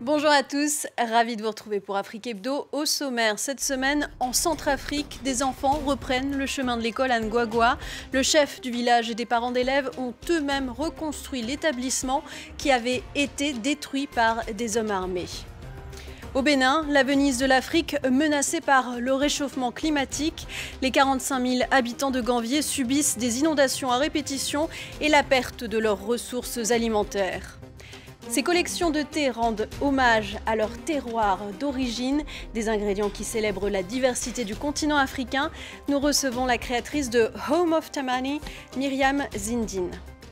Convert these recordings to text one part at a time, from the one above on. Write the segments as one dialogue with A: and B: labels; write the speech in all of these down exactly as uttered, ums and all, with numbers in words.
A: Bonjour à tous, ravi de vous retrouver pour Afrique Hebdo. Au sommaire, cette semaine, en Centrafrique, des enfants reprennent le chemin de l'école à Ngwagwa. Le chef du village et des parents d'élèves ont eux-mêmes reconstruit l'établissement qui avait été détruit par des hommes armés. Au Bénin, la Venise de l'Afrique menacée par le réchauffement climatique. Les quarante-cinq mille habitants de Ganvié subissent des inondations à répétition et la perte de leurs ressources alimentaires. Ces collections de thé rendent hommage à leur terroir d'origine, des ingrédients qui célèbrent la diversité du continent africain. Nous recevons la créatrice de Home of Tamani, Myriam Zindine.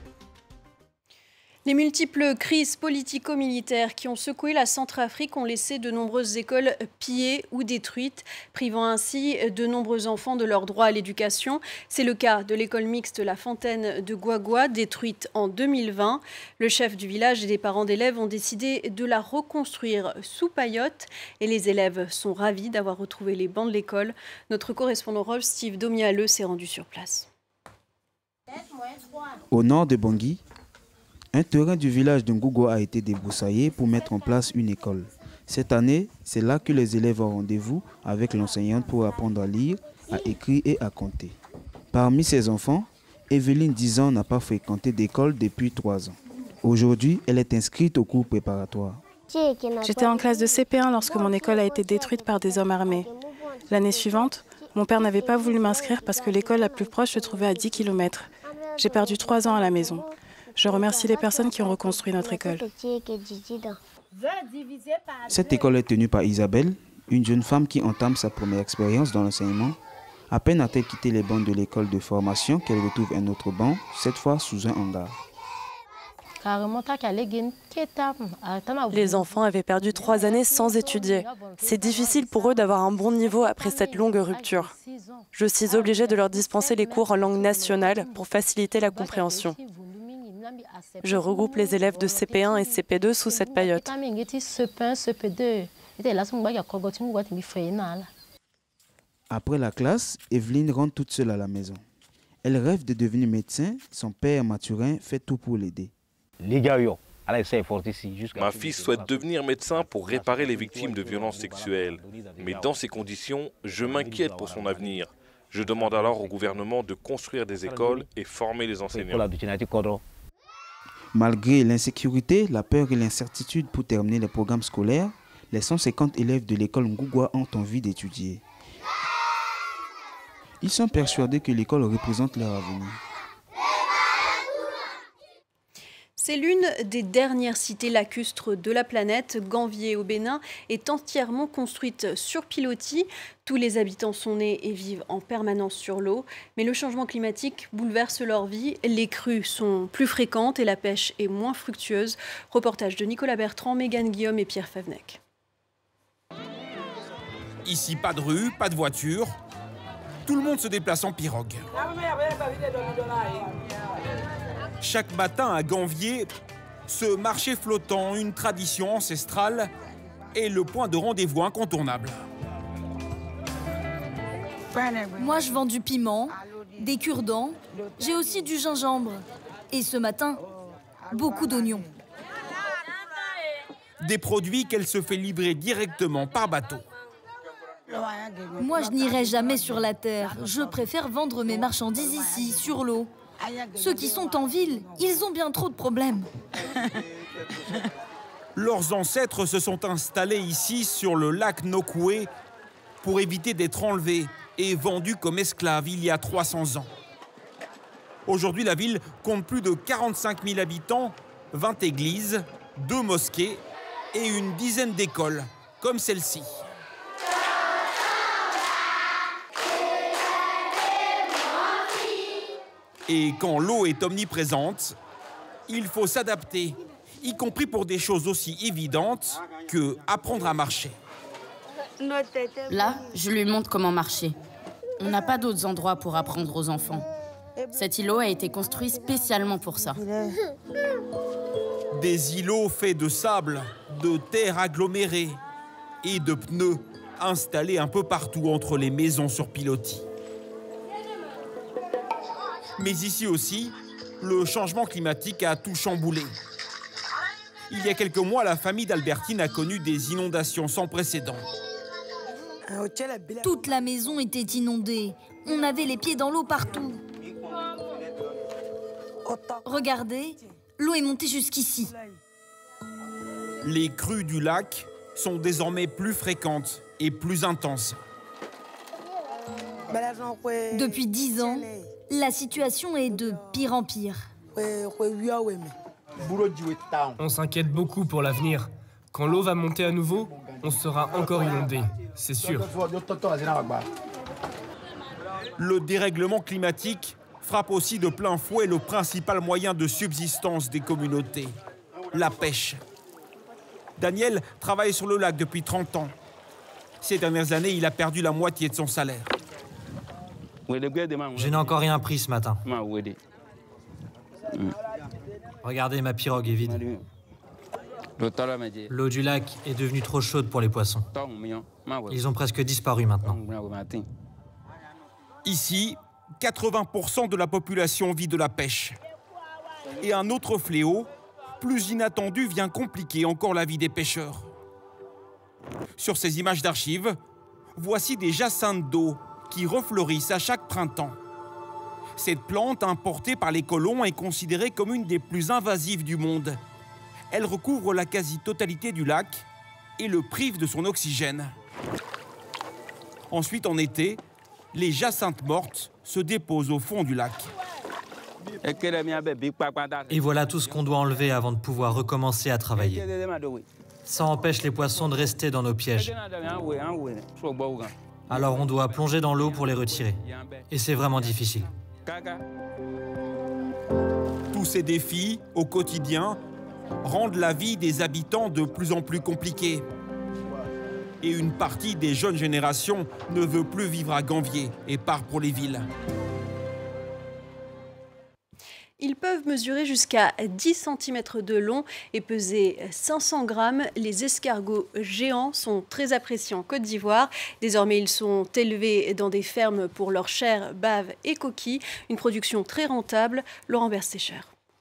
A: Les multiples crises politico-militaires qui ont secoué la Centrafrique ont laissé de nombreuses écoles pillées ou détruites, privant ainsi de nombreux enfants de leur droit à l'éducation. C'est le cas de l'école mixte La Fontaine de Ngwagwa, détruite en deux mille vingt. Le chef du village et des parents d'élèves ont décidé de la reconstruire sous paillote et les élèves sont ravis d'avoir retrouvé les bancs de l'école. Notre correspondant Rolf Steve Domialeux s'est rendu sur place.
B: Au nord de Bangui, un terrain du village de Ngwagwa a été débroussaillé pour mettre en place une école. Cette année, c'est là que les élèves ont rendez-vous avec l'enseignante pour apprendre à lire, à écrire et à compter. Parmi ces enfants, Evelyne, dix ans, n'a pas fréquenté d'école depuis trois ans. Aujourd'hui, elle est inscrite au cours préparatoire.
C: J'étais en classe de C P un lorsque mon école a été détruite par des hommes armés. L'année suivante, mon père n'avait pas voulu m'inscrire parce que l'école la plus proche se trouvait à dix kilomètres. J'ai perdu trois ans à la maison. Je remercie les personnes qui ont reconstruit notre école.
B: Cette école est tenue par Isabelle, une jeune femme qui entame sa première expérience dans l'enseignement. À peine a-t-elle quitté les bancs de l'école de formation qu'elle retrouve un autre banc, cette fois sous un hangar.
D: Les enfants avaient perdu trois années sans étudier. C'est difficile pour eux d'avoir un bon niveau après cette longue rupture. Je suis obligée de leur dispenser les cours en langue nationale pour faciliter la compréhension. Je regroupe les élèves de C P un et C P deux sous cette paillote.
B: Après la classe, Evelyne rentre toute seule à la maison. Elle rêve de devenir médecin. Son père, Mathurin, fait tout pour l'aider.
E: Ma fille souhaite devenir médecin pour réparer les victimes de violences sexuelles. Mais dans ces conditions, je m'inquiète pour son avenir. Je demande alors au gouvernement de construire des écoles et former les enseignants.
B: Malgré l'insécurité, la peur et l'incertitude pour terminer les programmes scolaires, les cent cinquante élèves de l'école Ngwagwa ont envie d'étudier. Ils sont persuadés que l'école représente leur avenir.
A: C'est l'une des dernières cités lacustres de la planète. Ganvié au Bénin est entièrement construite sur pilotis. Tous les habitants sont nés et vivent en permanence sur l'eau. Mais le changement climatique bouleverse leur vie. Les crues sont plus fréquentes et la pêche est moins fructueuse. Reportage de Nicolas Bertrand, Mégane Guillaume et Pierre Favnec.
F: Ici, pas de rue, pas de voiture. Tout le monde se déplace en pirogue. Chaque matin à Ganvié, ce marché flottant, une tradition ancestrale, est le point de rendez-vous incontournable.
G: Moi, je vends du piment, des cure-dents, j'ai aussi du gingembre. Et ce matin, beaucoup d'oignons.
F: Des produits qu'elle se fait livrer directement par bateau.
G: Moi, je n'irai jamais sur la terre. Je préfère vendre mes marchandises ici, sur l'eau. Ceux qui sont en ville, ils ont bien trop de problèmes.
F: Leurs ancêtres se sont installés ici sur le lac Nokoué pour éviter d'être enlevés et vendus comme esclaves il y a trois cents ans. Aujourd'hui, la ville compte plus de quarante-cinq mille habitants, vingt églises, deux mosquées et une dizaine d'écoles, comme celle-ci. Et quand l'eau est omniprésente, il faut s'adapter, y compris pour des choses aussi évidentes que apprendre à marcher.
H: Là, je lui montre comment marcher. On n'a pas d'autres endroits pour apprendre aux enfants. Cet îlot a été construit spécialement pour ça.
F: Des îlots faits de sable, de terre agglomérée et de pneus installés un peu partout entre les maisons sur pilotis. Mais ici aussi, le changement climatique a tout chamboulé. Il y a quelques mois, la famille d'Albertine a connu des inondations sans précédent.
G: Toute la maison était inondée. On avait les pieds dans l'eau partout. Regardez, l'eau est montée jusqu'ici.
F: Les crues du lac sont désormais plus fréquentes et plus intenses.
G: Depuis dix ans, la situation est de pire en pire.
I: On s'inquiète beaucoup pour l'avenir. Quand l'eau va monter à nouveau, on sera encore inondé, c'est sûr.
F: Le dérèglement climatique frappe aussi de plein fouet le principal moyen de subsistance des communautés, la pêche. Daniel travaille sur le lac depuis trente ans. Ces dernières années, il a perdu la moitié de son salaire.
J: Je n'ai encore rien pris ce matin. Regardez, ma pirogue est vide. L'eau du lac est devenue trop chaude pour les poissons. Ils ont presque disparu maintenant.
F: Ici, quatre-vingts pour cent de la population vit de la pêche. Et un autre fléau, plus inattendu, vient compliquer encore la vie des pêcheurs. Sur ces images d'archives, voici des jacinthes d'eau qui refleurissent à chaque printemps. Cette plante, importée par les colons, est considérée comme une des plus invasives du monde. Elle recouvre la quasi-totalité du lac et le prive de son oxygène. Ensuite, en été, les jacinthes mortes se déposent au fond du lac.
J: Et voilà tout ce qu'on doit enlever avant de pouvoir recommencer à travailler. Ça empêche les poissons de rester dans nos pièges. Alors on doit plonger dans l'eau pour les retirer. Et c'est vraiment difficile.
F: Tous ces défis, au quotidien, rendent la vie des habitants de plus en plus compliquée. Et une partie des jeunes générations ne veut plus vivre à Gambier et part pour les villes.
A: Ils peuvent mesurer jusqu'à dix centimètres de long et peser cinq cents grammes. Les escargots géants sont très appréciés en Côte d'Ivoire. Désormais, ils sont élevés dans des fermes pour leur chair, bave et coquilles. Une production très rentable. Laurent Berstécher.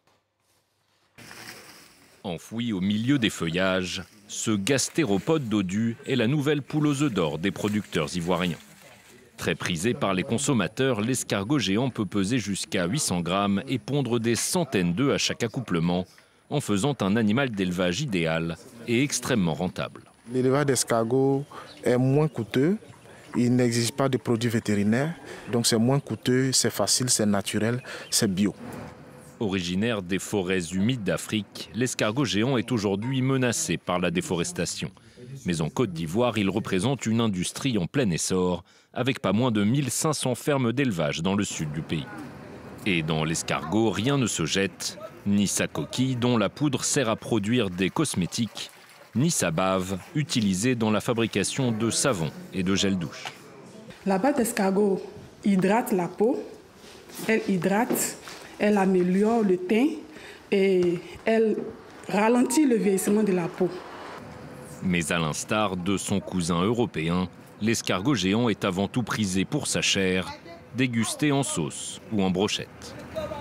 K: Enfoui au milieu des feuillages, ce gastéropode dodu est la nouvelle poule aux œufs d'or des producteurs ivoiriens. Très prisé par les consommateurs, l'escargot géant peut peser jusqu'à huit cents grammes et pondre des centaines d'œufs à chaque accouplement, en faisant un animal d'élevage idéal et extrêmement rentable.
L: L'élevage d'escargots est moins coûteux, il n'exige pas de produits vétérinaires, donc c'est moins coûteux, c'est facile, c'est naturel, c'est bio.
K: Originaire des forêts humides d'Afrique, l'escargot géant est aujourd'hui menacé par la déforestation. Mais en Côte d'Ivoire, il représente une industrie en plein essor, avec pas moins de mille cinq cents fermes d'élevage dans le sud du pays. Et dans l'escargot, rien ne se jette, ni sa coquille, dont la poudre sert à produire des cosmétiques, ni sa bave, utilisée dans la fabrication de savon et de gel douche.
M: La bave d'escargot hydrate la peau, elle hydrate, elle améliore le teint et elle ralentit le vieillissement de la peau.
K: Mais à l'instar de son cousin européen, l'escargot géant est avant tout prisé pour sa chair, dégusté en sauce ou en brochette.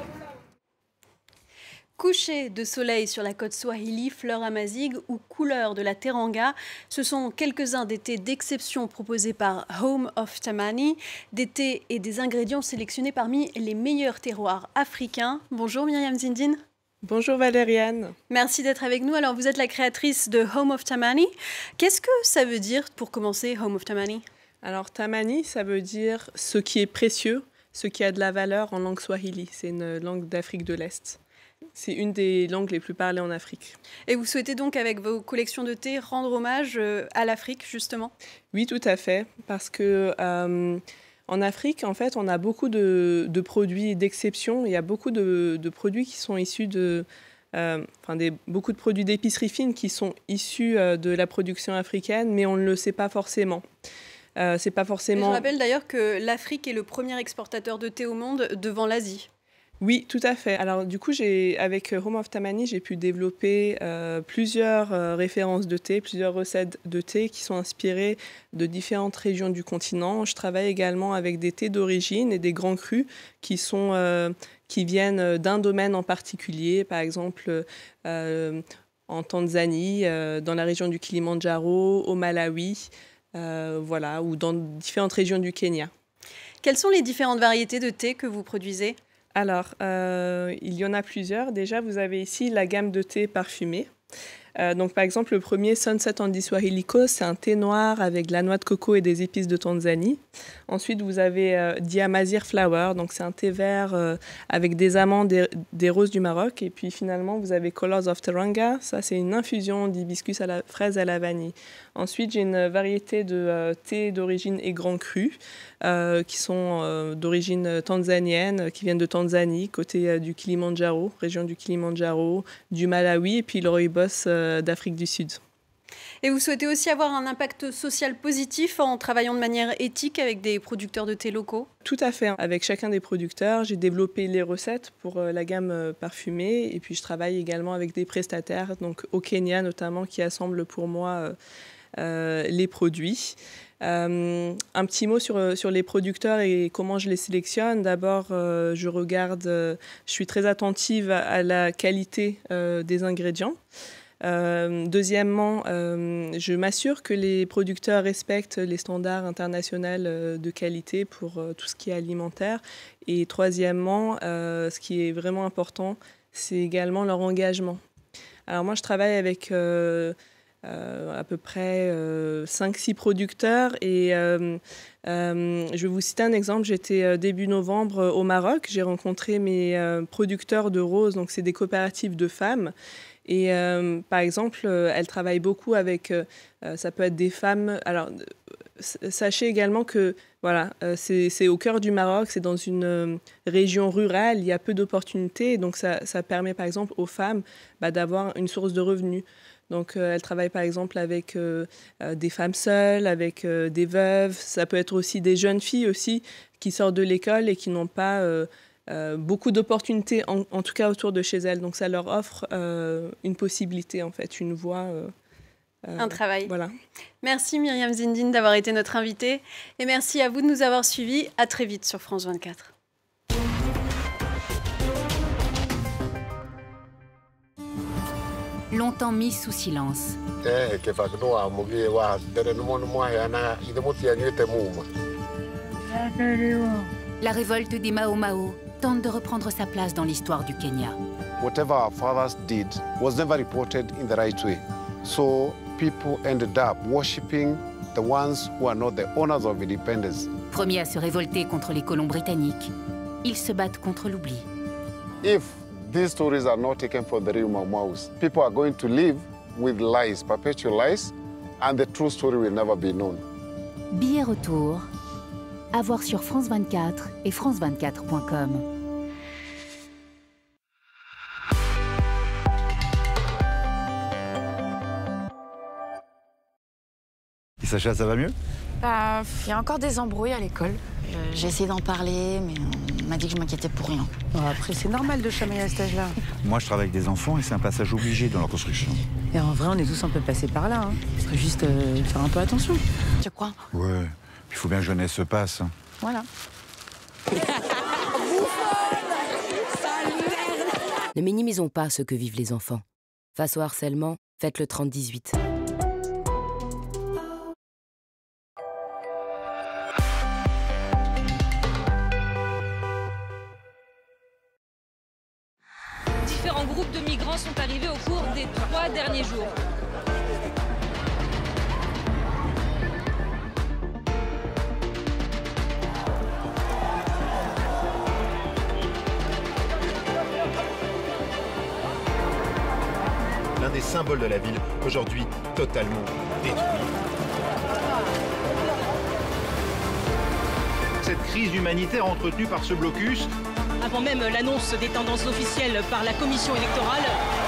A: Coucher de soleil sur la côte Swahili, fleur amazigh ou couleur de la teranga, ce sont quelques-uns des thés d'exception proposés par Home of Tamani, des thés et des ingrédients sélectionnés parmi les meilleurs terroirs africains. Bonjour Myriam Zindine.
N: Bonjour Valériane.
A: Merci d'être avec nous. Alors vous êtes la créatrice de Home of Tamani. Qu'est-ce que ça veut dire pour commencer Home of Tamani?
N: Alors Tamani, ça veut dire ce qui est précieux, ce qui a de la valeur en langue swahili. C'est une langue d'Afrique de l'Est. C'est une des langues les plus parlées en Afrique.
A: Et vous souhaitez donc, avec vos collections de thé, rendre hommage à l'Afrique, justement?
N: Oui, tout à fait, parce que euh, en Afrique, en fait, on a beaucoup de, de produits d'exception. Il y a beaucoup de, de produits qui sont issus de... Euh, enfin, des, beaucoup de produits d'épicerie fine qui sont issus euh, de la production africaine, mais on ne le sait pas forcément. Euh, c'est pas forcément...
A: Je rappelle d'ailleurs que l'Afrique est le premier exportateur de thé au monde devant l'Asie.
N: Oui, tout à fait. Alors du coup, j'ai, avec Home of Tamani, j'ai pu développer euh, plusieurs euh, références de thé, plusieurs recettes de thé qui sont inspirées de différentes régions du continent. Je travaille également avec des thés d'origine et des grands crus qui, sont, euh, qui viennent d'un domaine en particulier. Par exemple, euh, en Tanzanie, euh, dans la région du Kilimandjaro, au Malawi, euh, voilà, ou dans différentes régions du Kenya.
A: Quelles sont les différentes variétés de thé que vous produisez ?
N: Alors, euh, il y en a plusieurs. Déjà, vous avez ici la gamme de thé parfumé. Euh, donc, par exemple, le premier, Sunset Andy Swahilico, c'est un thé noir avec de la noix de coco et des épices de Tanzanie. Ensuite, vous avez euh, Diamazir Flower, donc c'est un thé vert euh, avec des amandes, des, des roses du Maroc. Et puis finalement, vous avez Colors of Teranga, ça c'est une infusion d'hibiscus à la fraise à la vanille. Ensuite, j'ai une variété de euh, thé d'origine et grand cru, euh, qui sont euh, d'origine tanzanienne, qui viennent de Tanzanie, côté euh, du Kilimandjaro, région du Kilimandjaro, du Malawi, et puis le rooibos euh, d'Afrique du Sud.
A: Et vous souhaitez aussi avoir un impact social positif en travaillant de manière éthique avec des producteurs de thé locaux ?
N: Tout à fait. Avec chacun des producteurs, j'ai développé les recettes pour la gamme parfumée. Et puis, je travaille également avec des prestataires, donc au Kenya notamment, qui assemblent pour moi euh, les produits. Euh, un petit mot sur, sur les producteurs et comment je les sélectionne. D'abord, euh, je regarde, euh, je suis très attentive à, à la qualité euh, des ingrédients. Euh, deuxièmement, euh, je m'assure que les producteurs respectent les standards internationaux euh, de qualité pour euh, tout ce qui est alimentaire. Et troisièmement, euh, ce qui est vraiment important, c'est également leur engagement. Alors moi, je travaille avec euh, euh, à peu près euh, cinq six producteurs et euh, euh, je vais vous citer un exemple. J'étais euh, début novembre euh, au Maroc. J'ai rencontré mes euh, producteurs de roses, donc c'est des coopératives de femmes. Et euh, par exemple, euh, elle travaille beaucoup avec, euh, ça peut être des femmes. Alors, euh, sachez également que voilà, euh, c'est, c'est au cœur du Maroc, c'est dans une euh, région rurale, il y a peu d'opportunités. Donc, ça, ça permet par exemple aux femmes bah, d'avoir une source de revenus. Donc, euh, elle travaille par exemple avec euh, euh, des femmes seules, avec euh, des veuves. Ça peut être aussi des jeunes filles aussi qui sortent de l'école et qui n'ont pas euh, Euh, beaucoup d'opportunités, en, en tout cas autour de chez elles. Donc ça leur offre euh, une possibilité, en fait, une voie. Euh, euh,
A: Un travail.
N: Voilà.
A: Merci Myriam Zindine d'avoir été notre invitée. Et merci à vous de nous avoir suivis. À très vite sur France vingt-quatre.
O: Longtemps mis sous silence. La révolte des Mao Mao tente de reprendre sa place dans l'histoire du Kenya.
P: Whatever our fathers did was never reported in the right way. So people ended up worshipping the ones who are not the owners of independence.
O: Premiers à se révolter contre les colons britanniques, ils se battent contre l'oubli.
P: If these stories are not taken for the real Mau Maus, people are going to live with lies, perpetual lies, and the true story will never be known.
O: Billet retour, à voir sur France vingt-quatre et France vingt-quatre point com.
Q: Et Sacha, ça va mieux?
R: Bah, il y a encore des embrouilles à l'école. J'ai essayé d'en parler, mais on m'a dit que je m'inquiétais pour rien.
S: Bon, après, c'est normal de chamailler à cet âge-là.
Q: Moi, je travaille avec des enfants et c'est un passage obligé dans leur construction.
S: Et en vrai, on est tous un peu passés par là. Hein. Il faut juste euh, faire un peu attention.
R: Tu crois?
Q: Ouais, il faut bien que jeunesse se passe.
R: Voilà.
T: Ne minimisons pas ce que vivent les enfants. Face au harcèlement, faites le trente dix-huit.
U: Différents groupes de migrants sont arrivés au cours des trois derniers jours.
V: L'un des symboles de la ville, aujourd'hui totalement détruit. Cette crise humanitaire entretenue par ce blocus.
U: Avant même l'annonce des tendances officielles par la commission électorale,